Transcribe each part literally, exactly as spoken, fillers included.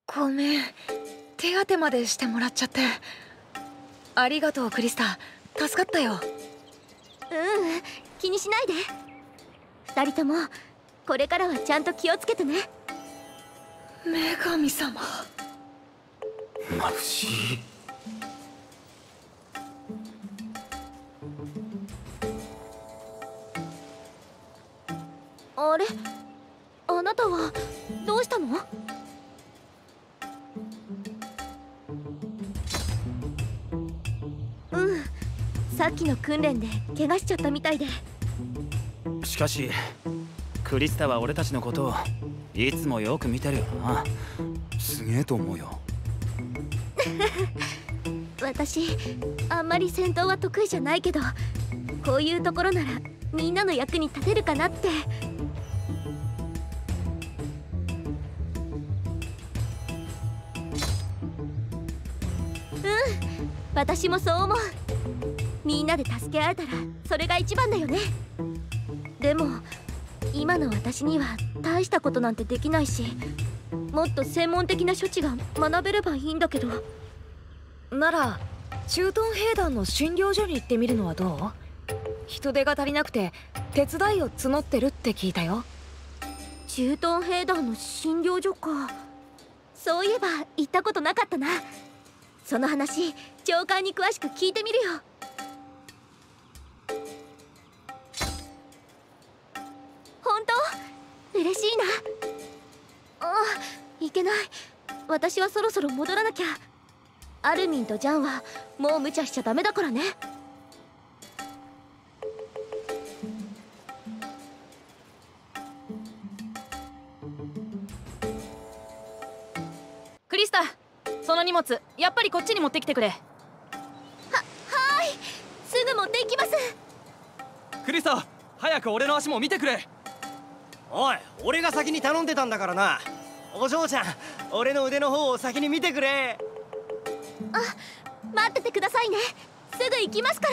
ごめん、手当てまでしてもらっちゃって。ありがとうクリスタ、助かったよ。 ううん、気にしないで。二人ともこれからはちゃんと気をつけてね。 女神様。 眩しい。 あれ、あなたはどうしたの？うん、さっきの訓練で怪我しちゃったみたいで。 しかしクリスタは俺たちのことをいつもよく見てるよな。すげえと思うよ。 私あんまり戦闘は得意じゃないけど、こういうところならみんなの役に立てるかなって。うん、私もそう思う。みんなで助け合えたらそれが一番だよね。でも今の私には大したことなんてできないし、もっと専門的な処置が学べればいいんだけど。 なら駐屯兵団の診療所に行ってみるのはどう？人手が足りなくて手伝いを募ってるって聞いたよ。 駐屯兵団の診療所か。そういえば行ったことなかったな。その話長官に詳しく聞いてみるよ。本当？嬉しいな。ああ、いけない。私はそろそろ戻らなきゃ。アルミンとジャンはもう無茶しちゃダメだからね。 クリスタ、その荷物やっぱりこっちに持ってきてくれ。は、はーい、すぐ持っていきます。 クリスタ、早く俺の足も見てくれ。 おい、俺が先に頼んでたんだからな。お嬢ちゃん、俺の腕の方を先に見てくれ。 あ、待っててくださいね。すぐ行きますから。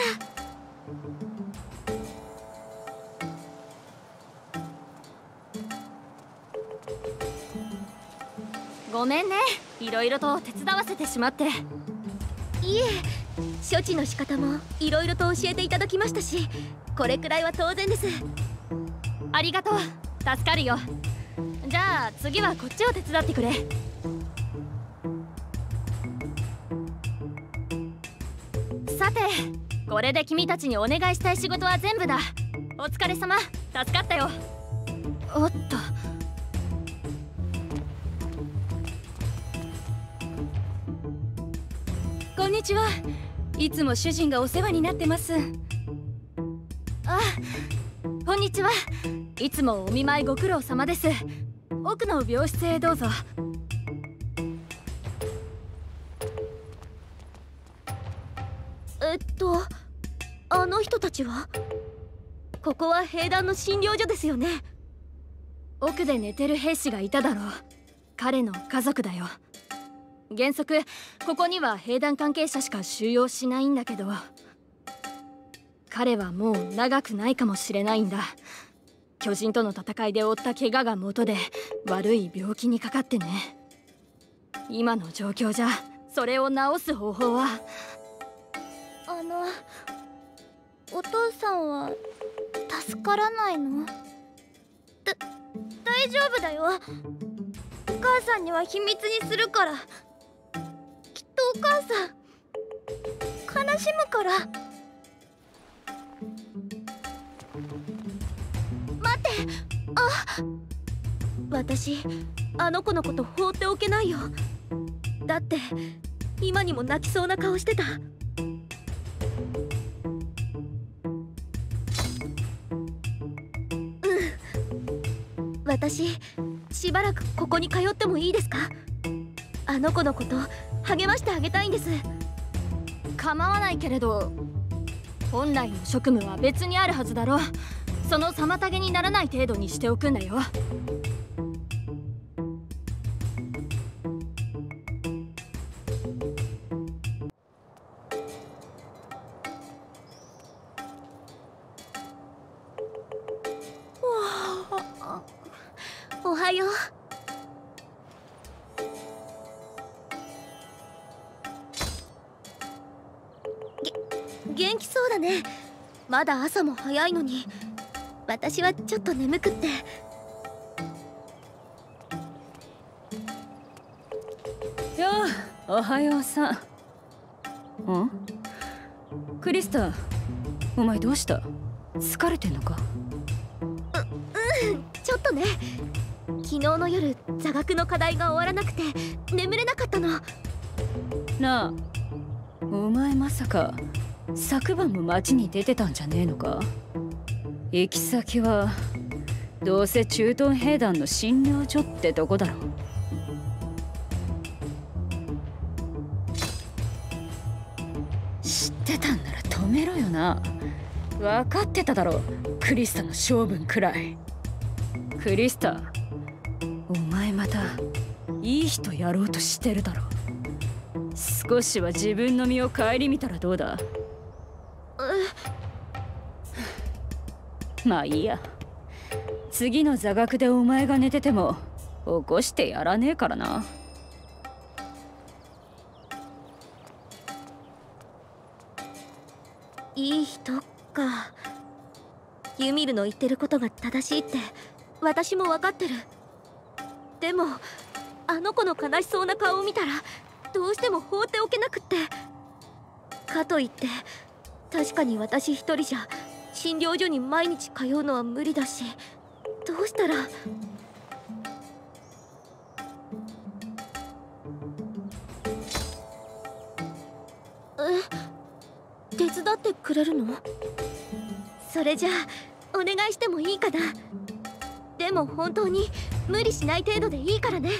ごめんね、いろいろと手伝わせてしまって。 いえ、処置の仕方もいろいろと教えていただきましたし、これくらいは当然です。 ありがとう、助かるよ。じゃあ次はこっちを手伝ってくれ。さて、これで君たちにお願いしたい仕事は全部だ。お疲れ様、助かったよ。おっと、こんにちは。いつも主人がお世話になってます。あ、こんにちは。いつもお見舞いご苦労様です。奥の病室へどうぞ。 えっとあの人たちは？ここは兵団の診療所ですよね。 奥で寝てる兵士がいただろう。彼の家族だよ。原則ここには兵団関係者しか収容しないんだけど、彼はもう長くないかもしれないんだ。巨人との戦いで負った怪我が元で悪い病気にかかってね。今の状況じゃそれを治す方法は。 あの、お父さんは助からないの？だ、大丈夫だよ。お母さんには秘密にするから。きっとお母さん悲しむから。待って、あ、私あの子のこと放っておけないよ。だって今にも泣きそうな顔してた。私しばらくここに通ってもいいですか？あの子のこと励ましてあげたいんです。 構わないけれど、本来の職務は別にあるはずだろ。その妨げにならない程度にしておくんだよ。 おはよう。 元気そうだね。まだ朝も早いのに。私はちょっと眠くって。 やあ、おはようさん。ん？クリスタ、お前どうした？疲れてんのか？ う、うん、ちょっとね。昨日の夜座学の課題が終わらなくて眠れなかったの。 なあ、お前まさか昨晩も街に出てたんじゃねえのか？行き先はどうせ駐屯兵団の診療所ってとこだろ。知ってたんなら止めろよな。分かってただろ、クリスタの性分くらい。クリスタ、お前またいい人やろうとしてるだろ。少しは自分の身を顧みたらどうだ？まあいいや。次の座学でお前が寝てても起こしてやらねえからな。 いい人か。ユミルの言ってることが正しいって私も分かってる。でもあの子の悲しそうな顔を見たらどうしても放っておけなくって。かといって確かに私一人じゃ診療所に毎日通うのは無理だし、どうしたら。え、手伝ってくれるの？それじゃあお願いしてもいいかな。でも本当に無理しない程度でいいからね。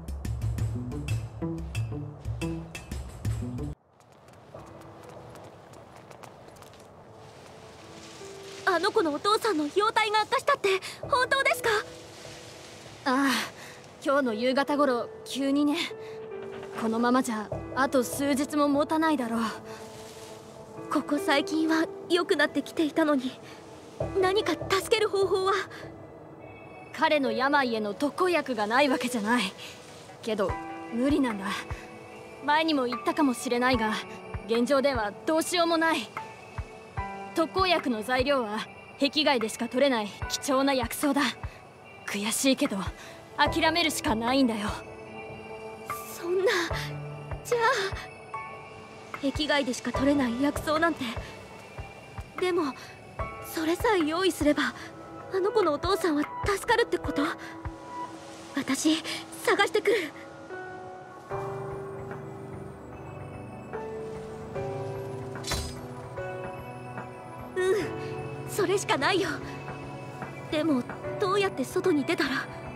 あの子のお父さんの容体が悪化したって本当ですか？ ああ、今日の夕方頃急にね。このままじゃあと数日も持たないだろう。 ここ最近は良くなってきていたのに、何か助ける方法は？ 彼の病への特効薬がないわけじゃないけど無理なんだ。前にも言ったかもしれないが現状ではどうしようもない。特効薬の材料は壁外でしか取れない貴重な薬草だ。悔しいけど諦めるしかないんだよ。 そんな、じゃあ壁外でしか取れない薬草なんて。でもそれさえ用意すればあの子のお父さんは助かるってこと？私探してくる。うん、それしかないよ。でもどうやって外に出たら。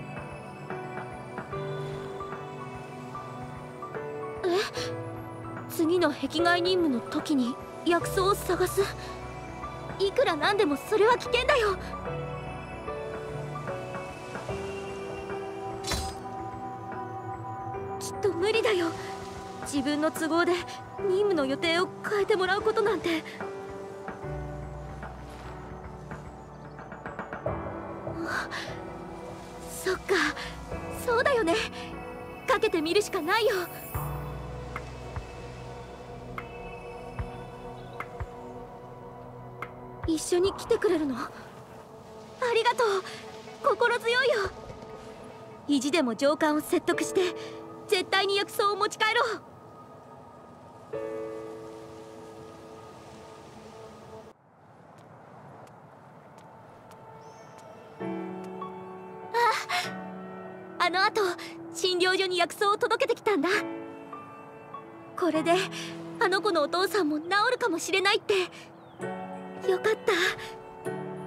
え、次の壁外任務の時に薬草を探す。いくらなんでもそれは危険だよ。きっと無理だよ。自分の都合で任務の予定を変えてもらうことなんて。そっか、そうだよね。かけてみるしかないよ。一緒に来てくれるの？ありがとう。心強いよ。意地でも上官を説得して絶対に薬草を持ち帰ろう。あ、あのあと診療所に薬草を届けてきたんだ。これであの子のお父さんも治るかもしれないって。よかった。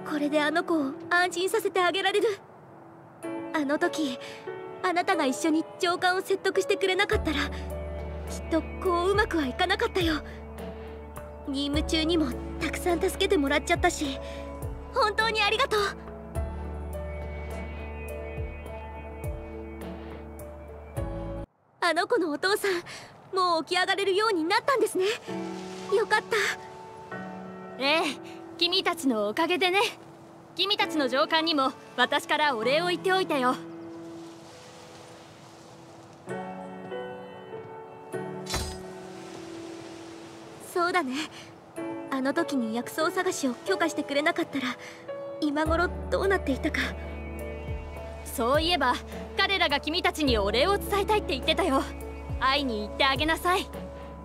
これであの子を安心させてあげられる。あの時あなたが一緒に上官を説得してくれなかったらきっとこううまくはいかなかったよ。任務中にもたくさん助けてもらっちゃったし、本当にありがとう。あの子のお父さんもう起き上がれるようになったんですね。よかった。 ええ、君たちのおかげでね。君たちの上官にも私からお礼を言っておいたよ。 そうだね。あの時に薬草探しを許可してくれなかったら今頃どうなっていたか。 そういえば彼らが君たちにお礼を伝えたいって言ってたよ。会いに行ってあげなさい。 はい。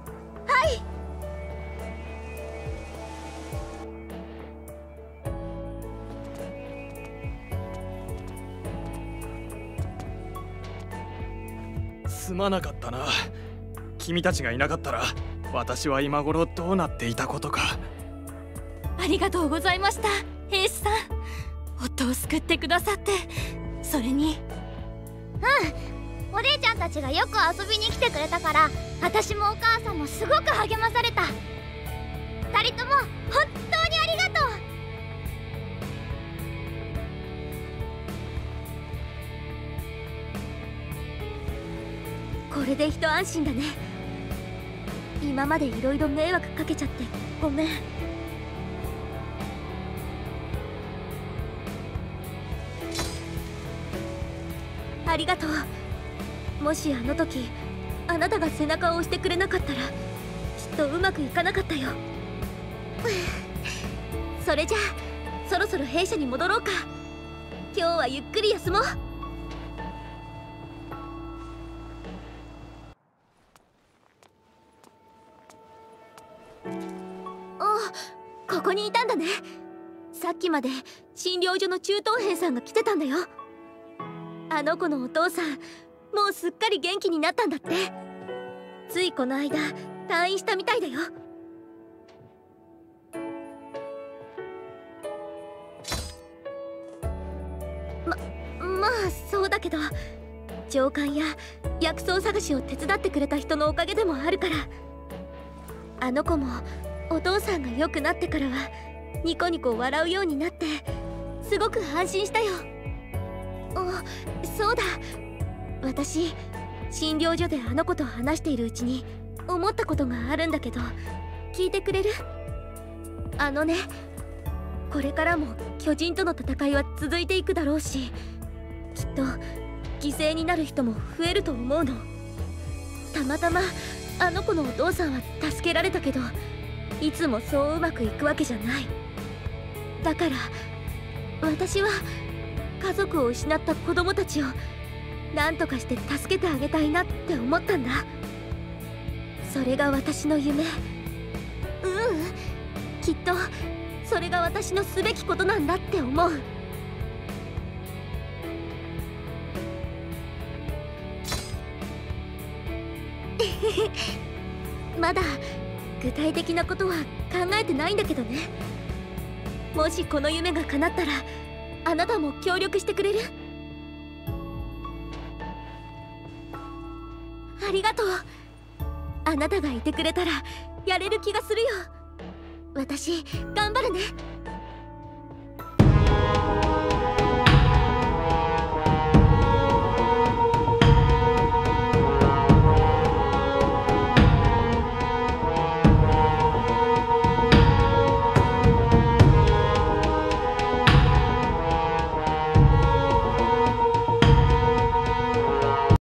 すまなかったな。君たちがいなかったら私は今頃どうなっていたことか。 ありがとうございました、兵士さん。夫を救ってくださって。それにうん、お姉ちゃんたちがよく遊びに来てくれたから、私もお母さんもすごく励まされた。二人とも本当にありがとう。 これで一安心だね。今までいろいろ迷惑かけちゃってごめん。ありがとう。もしあの時あなたが背中を押してくれなかったらきっとうまくいかなかったよ。それじゃあそろそろ兵舎に戻ろうか。今日はゆっくり休もう。お、ここにいたんだね。さっきまで診療所の中東兵さんが来てたんだよ。あの子のお父さんもうすっかり元気になったんだって。ついこの間退院したみたいだよ。ままあそうだけど、上官や薬草探しを手伝ってくれた人のおかげでもあるから。あの子もお父さんが良くなってからはニコニコ笑うようになってすごく安心したよ。あ、そうだ。私診療所であの子と話しているうちに思ったことがあるんだけど、聞いてくれる？あのね、これからも巨人との戦いは続いていくだろうし、きっと犠牲になる人も増えると思うの。たまたまあの子のお父さんは助けられたけど、いつもそううまくいくわけじゃない。だから私は家族を失った子供たちを何とかして助けてあげたいなって思ったんだ。それが私の夢。ううん、きっとそれが私のすべきことなんだって思う。まだ具体的なことは考えてないんだけどね。もしこの夢が叶ったらあなたも協力してくれる？ありがとう。あなたがいてくれたらやれる気がするよ。私頑張るね。